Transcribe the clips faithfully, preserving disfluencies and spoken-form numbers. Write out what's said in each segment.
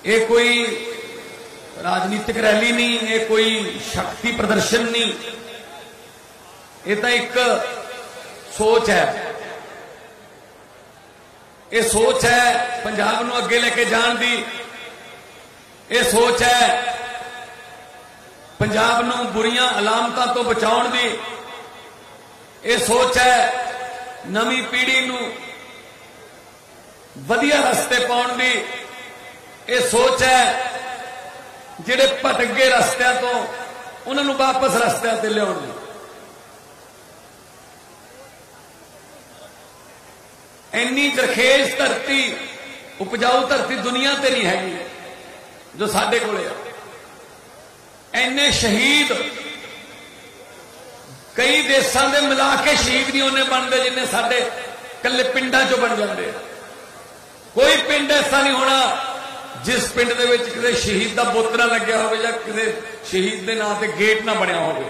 ये कोई राजनीतिक रैली नहीं, ये कोई शक्ति प्रदर्शन नहीं, ये तो एक सोच है। ये सोच है पंजाब नूं अगे लेके जाण दी, ये सोच है पंजाब नूं बुरियां अलामतां तो बचाउण दी, ये सोच है नवी पीढ़ी नूं वधिया रस्ते पाउण दी, ये सोच है जिहड़े भटक गए रस्तियां तो उन्हां नूं वापस रस्तियां ते लियाउण दी। इन्नी जरखेज धरती, उपजाऊ धरती दुनिया ते नहीं हैगी जो साडे कोले है। इन्ने शहीद कई देशों के मिला के शहीद नहीं उन्हें बनते जिन्हें साडे कल्ले पिंडां चों बन जाते। कोई पिंड ऐसा नहीं होना जिस पिंड दे विच किसी शहीद का बुत ना लग्या होवे या किसी शहीद के नाम से गेट ना बनया होवे।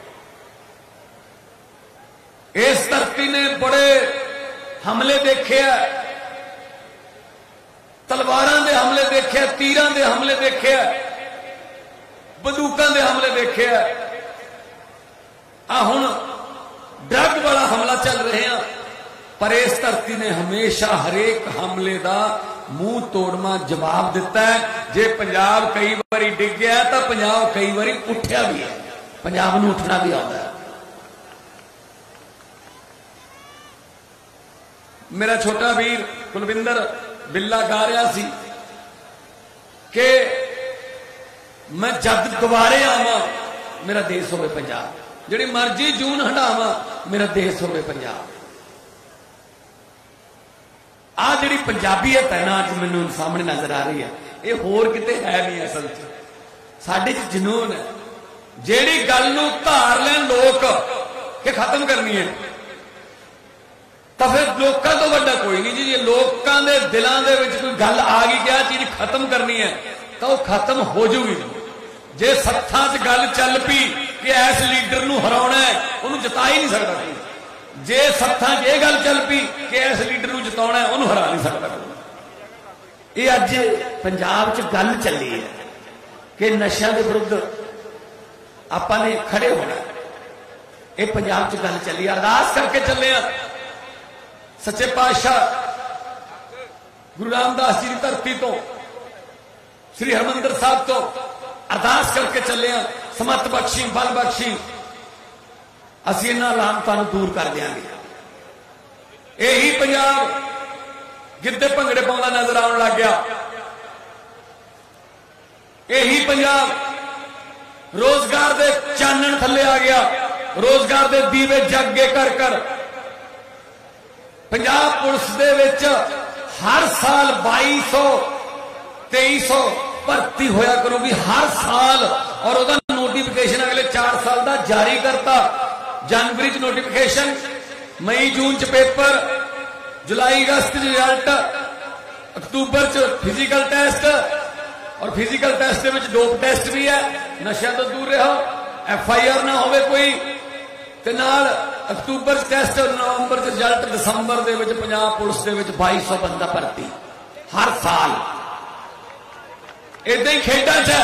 इस धरती ने बड़े हमले देखे, तलवारां दे हमले देखे, तीरां दे हमले देखे, बंदूकां दे हमले देखे, आ हुण ड्रग वाला हमला चल रहे हैं। पर इस धरती ने हमेशा हरेक हमले का मुंह तोड़वा जवाब दिता है। जे पंजाब कई बारी डिग गया तो पंजाब कई बारी उठा भी है, पंजाब नूं उठना भी आता है। मेरा छोटा वीर कुलविंदर बिल्ला गा रहा सी कि मैं जद दोबारे आवा मेरा देश होवे पंजाब, जिहड़ी मर्जी जून हंडावा मेरा देश होवे पंजाब। आ जिहड़ी पंजाबीयत है ना अज मैनूं सामने नजर आ रही है, ये होर किते है नहीं। असल च साडे च जनून है, जिहड़ी गल नूं धार लैण लोक कि खत्म करनी है तो फिर लोगों तो वड्डा कोई नहीं जी। जे लोगों के दिलों के विच कोई गल आ गई कि आ चीज खत्म करनी है तो वह खत्म हो जाऊगी। जे सत्थां च गल चल पई कि इस लीडर नूं हराउणा है, उहनूं जिता ही नहीं सकदा कोई। जे सत्थां च यह गल चल पई कि इस लीडर नूं जिताउणा है, उहनूं हरा नहीं सकदा कोई। ये अज पंजाब च गल चली है कि नशा के विरुद्ध आपां ने खड़े होना। ये पंजाब च गल चली, अरदास करके चले आ सच्चे पातशाह गुरु रामदास जी की धरती तो, श्री हरमंदिर साहब तो अरदास करके चले हैं, समत बख्शी, बल बख्शी, असीं इन्हां लानतां नूं दूर कर देंगे। यही पंजाब गिद्धे भंगड़े पाउंदा नजर आउण लग गया। यही पंजाब रोजगार दे चानण थल्ले आ गया, रोजगार दे दीवे जगे कर कर। पंजाब पुलिस दे विच हर साल बाई सौ तेईस सौ भर्ती होया करूगी हर साल, और उसका नोटिफिकेशन अगले चार साल का जारी करता। जनवरी च नोटिफिकेशन, मई जून च पेपर, जुलाई अगस्त च रिजल्ट, अक्तूबर च फिजिकल टेस्ट, और फिजिकल टेस्ट के विच डोप टेस्ट भी है। नशा तो दूर रहो, एफ आई आर ना होवे कोई, ते नाल अक्तूबर टेस्ट, नवंबर च रिजल्ट, दिसंबर दे विच पंजाब पुलिस दे विच बाई सौ बंदा भर्ती हर साल। इदां ही खेडां च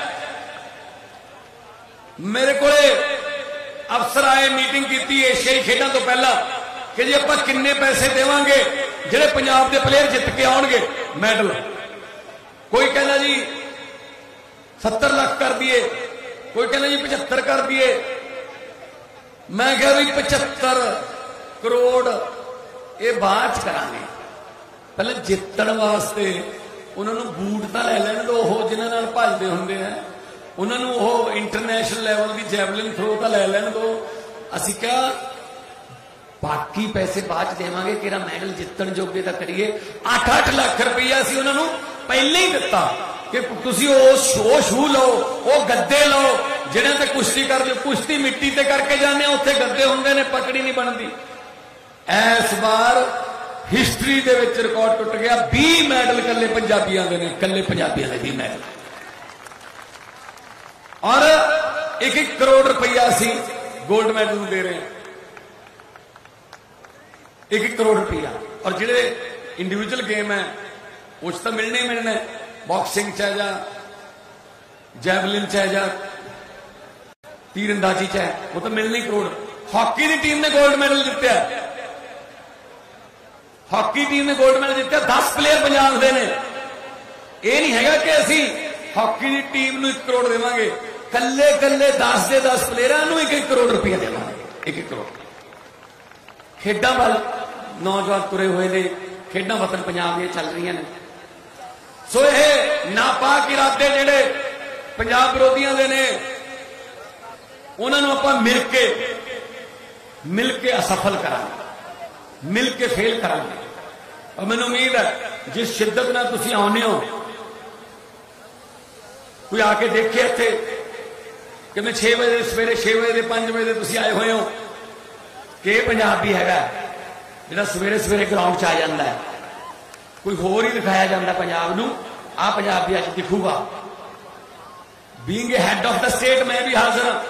मेरे को अफसर आए, मीटिंग की एशियाई खेडां तो पहला कि जी आपां किन्ने पैसे देवांगे जिहड़े पंजाब दे प्लेयर जित के आउणगे मैडल। कोई कहना जी सत्तर लाख कर दिए, कोई कहना जी पचहत्तर कर दिए। मैं कहा भी पचहत्तर करोड़ ये बाद च करांगे, पहले जितण वास्ते उन्होंने बूट तो लै लैण दो, जिन्हां नाल भजदे हुंदे हैं, उन्होंने इंटरनेशनल लैवल की जैवलिन थ्रो तो लै लैण दो। असीं क्या बाकी पैसे बाद च देवांगे, किहड़ा मैडल जितण जोगे तां करिए। अठ अठ लाख रुपया असीं उन्होंने पहले ही दिता कि तुसीं ओ शो शू लो, ओ गद्दे लो जिन्हां ते कुश्ती कर लो। कुश्ती मिट्टी ते करके जाने, उत्थे गद्दे हुंदे ने, पकड़ी नहीं बनती। इस बार हिस्टरी दे विच रिकॉर्ड टुट गया, बीस मैडल कल्ले पंजाबियां दे ने, कल्ले पंजाबियां दे बीस मैडल, और एक एक करोड़ रुपया असीं गोल्ड मैडल दे रहे हैं, एक एक करोड़ रुपया। और जिहड़े इंडिविजुअल गेम है उस तो मिलने ही मिलना है। बॉक्सिंग च है जा जैवलिन च है जा तीरंदाजी च है, वो तो मिलनी करोड़। हॉकी की टीम ने गोल्ड मैडल जितया, हॉकी टीम ने गोल्ड मैडल जितया, दस प्लेयर पंजाब के ने। यह नहीं है कि असी हॉकी की टीम को एक करोड़ देवांगे, कल्ले कल्ले दस के दस प्लेयरों एक एक करोड़ रुपया देवांगे, एक एक करोड़। खेडा वाल नौजवान तुरे हुए ने, खेडा वतन पंजाब ये चल रही हैं। सो ये नापाक इरादे जिहड़े पंजाब विरोधियों के ने, उन्होंने आपां मिल के मिल के असफल करांगे, मिल के फेल करांगे। और मैनूं उम्मीद है जिस शिद्दत नाल तुसीं आउंदे हो, कोई आके देखे इत्थे कि मैं छे बजे सवेरे छे बजे पांच बजे तुसीं आए हुए हो कि पंजाबी हैगा जिहड़ा सवेरे सवेरे ग्राउंड च आ जाता है, कोई होर ही दिखाया जाता पंजाब नूं, आ पंजाबी अज दिखूगा। Being a head of the state मैं भी हाजिर हाँ,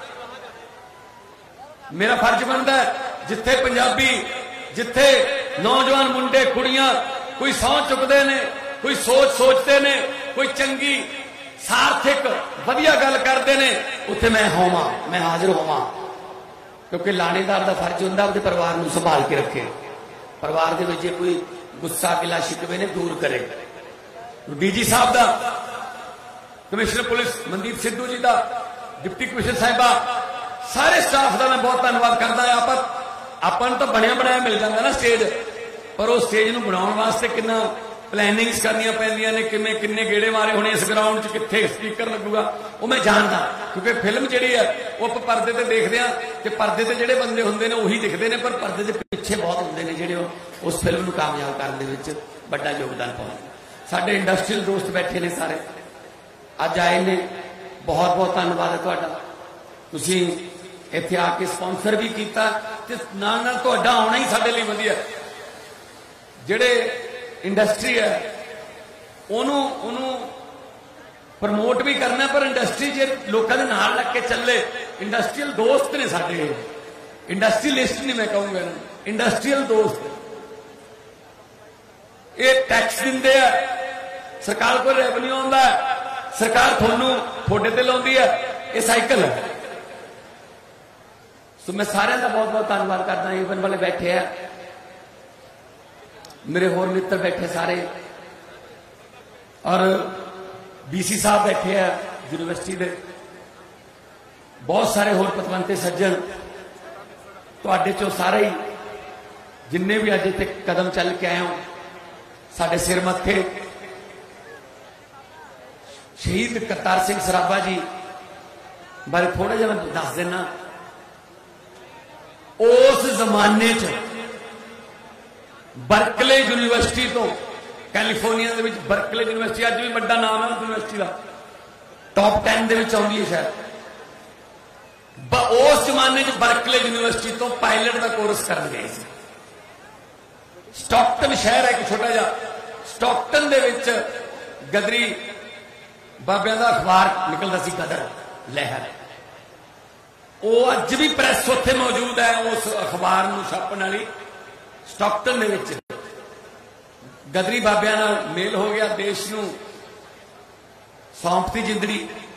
मेरा फर्ज बनता है जिथे पंजाबी, जिथे नौजवान मुंडे कुड़ियां कोई सौं चुकते ने, कोई सोच सोचते ने, कोई चंगी सार्थिक वधिया गल करते ने, उत्थे मैं होवां, मैं हाजिर होवां। क्योंकि लाणेदार का फर्ज होंदा अपने परिवार को संभाल के रखे, परिवार के विच कोई गुस्सा गिला शिकवे ने दूर करे। डी जी साहब का, कमिश्नर पुलिस मनदीप सिद्धू जी का, डिप्टी कमिश्नर साहिबा, सारे स्टाफ का मैं बहुत धन्यवाद करता है। आप अपन तो बनया बनाया मिल जाता ना स्टेज, पर उस स्टेज को बनाने वास्ते कितना प्लैनिंग्स करनिया पैंदियां ने, किमें किन्ने गेड़े मारे होने इस ग्राउंड च, कित्थे स्पीकर लगूगा, वो मैं जानता। क्योंकि फिल्म जिहड़ी है वो आप परदे ते देखते हैं कि परदे ते जिहड़े बंदे होंदे ने उही दिखते हैं, पर परदे के पिछे बहुत होंदे ने जिहड़े उस फिल्म को कामयाब करने विच बड़ा योगदान पाउंदे। साडे इंडस्ट्रीयल दोस्त बैठे ने सारे, अज आए ने, बहुत बहुत धन्यवाद है तुहाडा। तुसीं इत्थे आके स्पॉन्सर भी किया, ते नाल नाल तुहाडा आउणा ही साडे लई वधिया। जिहड़े इंडस्ट्री है उन्हों उन्हों प्रमोट भी करना, पर इंडस्ट्री जे लोगों के नाल लग के चले, इंडस्ट्रीयल दोस्त ने साडे, इंडस्ट्रीलिस्ट नहीं मैं कहूँगा, इंडस्ट्रीयल दोस्त। ये टैक्स दिंदे आ, सरकार को रेवन्यू आउंदा है, सरकार थोनू थोड़े ते लाउंदी है, ये साइकिल है। सो मैं सारे का बहुत बहुत धन्यवाद करता। ईवन वाले बैठे हैं, मेरे होर मित्र बैठे सारे, और बीसी साहब बैठे हैं यूनिवर्सिटी के, बहुत सारे होर पतवंते सज्जन, तुहाडे चों सारे ही जिन्ने भी अज इत्थे कदम चल के आए हो, साडे सिर मत्थे शहीद करतार सिंह सराभा जी बारे थोड़ा जिहा मैं दस देना। उस जमाने च बर्कले यूनिवर्सिटी तो, कैलीफोर्निया के बर्कले यूनिवर्सिटी अज भी बड़ा नाम है यूनिवर्सिटी का, टॉप टेन के आउंदी है शायद। उस जमाने च बर्कले यूनिवर्सिटी तो पायलट का कोर्स कर गए थे। स्टॉकटन शहर है एक छोटा जा, स्टॉकटन दे विच गदरी बाबियां का अखबार निकलता सी, गदर लहर, वो अज भी प्रेस उत्थे मौजूद है। उस अखबार को छापण वाली स्टॉकटन दे विच गदरी बाबियां नाल मेल हो गया, देश नूं सौंपती जिंदड़ी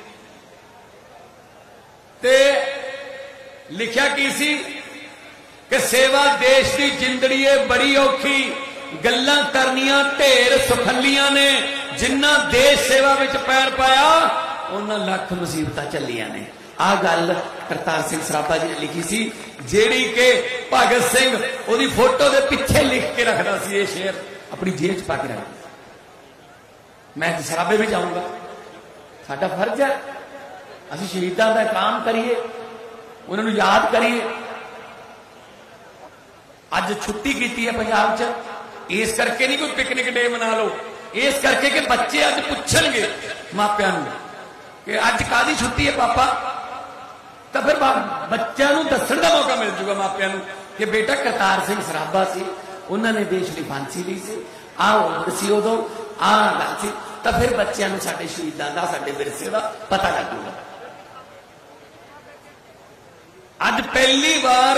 ते लिखिया की सी कि सेवा देश की जिंदड़ी है बड़ी औखी, गल्लां करनियां ढेर सुखलियां ने, जिन्ना देश सेवा विच पैर पाया उन्हां लख मुसीबतां चलियां ने। आ गल करतार सिंह सराभा जी ने लिखी सी, जेड़ी के भगत सिंह ओदी फोटो दे पिछे लिख के रखदा सी, ये शेर अपनी जेब च पा के रखदा। मैं सराभे भी जाऊंगा, साडा फर्ज है असीं शहीदां दा काम करिए, उन्हां नूं याद करिए। अज छुट्टी की है पंजाब च, इस करके नहीं कोई पिकनिक डे मना लो, इस करके कि बच्चे अज पुछणगे मापियां नूं कि अज कादी छुट्टी है पापा, तो फिर बच्चों दसण का मौका मिल जूगा मापियां नूं कि बेटा करतार सिंह सराभा सी, उन्होंने देश की फांसी ली सी, आ उम्र सी उदों, आ गल सी, तो फिर बच्चों को साडे शहीदां दा, साडे विरसे का पता लगूगा। अज पहली बार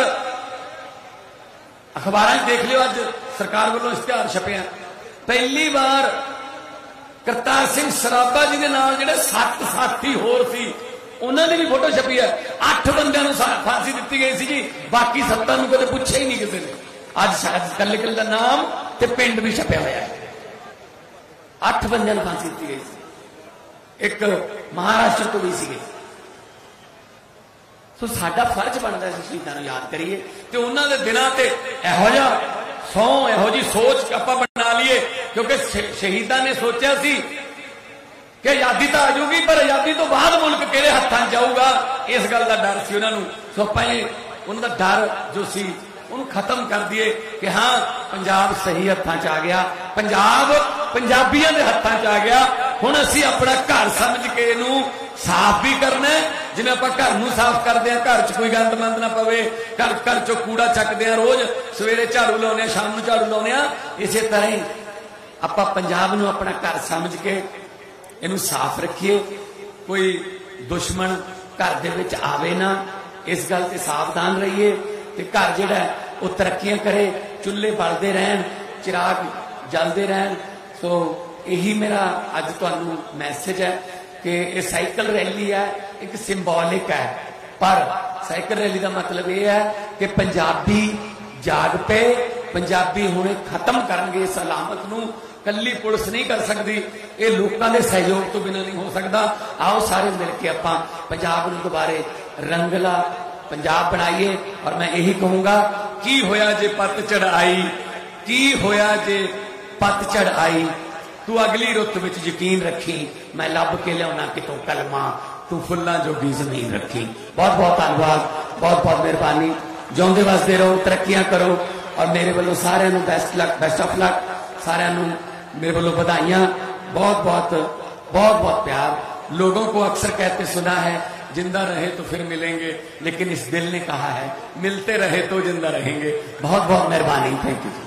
अखबार देख लियो, अज सरकार वालों इश्तिहार छपे, पहली बार करतार सिंह सराबा जी के नाल जिहड़े सत्त साथी होर सी उन्हां दी भी फोटो छपी है। अठ बंदियां नूं फांसी दित्ती गई सी जी, बाकी सत्तां नूं कदे पुछिया ही नहीं किसी ने। अज शायद कल्ले कल्ले दा नाम ते पिंड भी छपया होया है। अठ बंदियां नूं फांसी दित्ती गई सी, एक महाराष्ट्र तो भी सी। सो साडा फर्ज बनता है शहीदां नूं याद करिए ते उन्हां दे दिनां ते इहो जिहा सौ इहो जी सोच आपां बना लीए, क्योंकि शहीदां ने सोचा सी कि आजादी तो आ जाऊगी पर आजादी तो बाद मुल्क किहड़े हत्थां जाऊगा, इस गल का डर सी उन्हां नूं। सो आपां उन्हां दा डर जो सी उन्हें खत्म कर दिए कि हाँ पंजाब सही हत्थां च आ गया, पंजाब पंजाबियों के हत्थां च आ गया। हुण असीं अपना घर समझ के इहनूं साफ भी करना है, जिवें आपां घर नूं साफ करदे हां, घर च कोई गंद मंद ना पवे, घर घर चों कूड़ा चकदे हां, रोज सवेरे झाड़ू लाउने हां, शाम नूं झाड़ू लाउने हां, इसे तरह ही आपां पंजाब नूं अपना घर समझ के इहनूं साफ रखिए। कोई दुश्मन घर दे विच आवे ना, इस गल ते सावधान रहिए ते घर जिहड़ा वो तरक्कियां करे, चुल्हे बलदे रहन, चिराग जलदे रहन। सो यही मेरा अज तुहानूं मैसेज है कि ये साइकिल रैली है, एक सिंबॉलिक है, पर साइकिल रैली का मतलब यह है कि पंजाबी जाग पे, पंजाबी हुणे खत्म करनगे इस अलामत नूं। कल्ली पुलिस नहीं कर सकती, ये लोगों के सहयोग तो बिना नहीं हो सकता। आओ सारे मिलके आपां पंजाब नूं दोबारे रंगला पंजाब बनाइए। और मैं यही कहूंगा, की होया जे पतझड़ आई, की होया जे पतझड़ आई, तू अगली रुत विच यकीन रखी, मैं लभ के लियाउणा कितों कलमा, तू फुल्लां जोगी जमीन रखी। बहुत बहुत धन्यवाद, बहुत बहुत मेहरबानी। जिउंदे वसदे रहो, तरक्कियां करो, और मेरे वालों सारिआं नूं best luck, best of luck, सारिआं नूं मेरे वालों बधाइयां, बहुत बहुत बहुत बहुत प्यार। लोगों को अक्सर कहते सुना है, जिंदा रहे तो फिर मिलेंगे, लेकिन इस दिल ने कहा है मिलते रहे तो जिंदा रहेंगे। बहुत बहुत मेहरबानी, थैंक यू।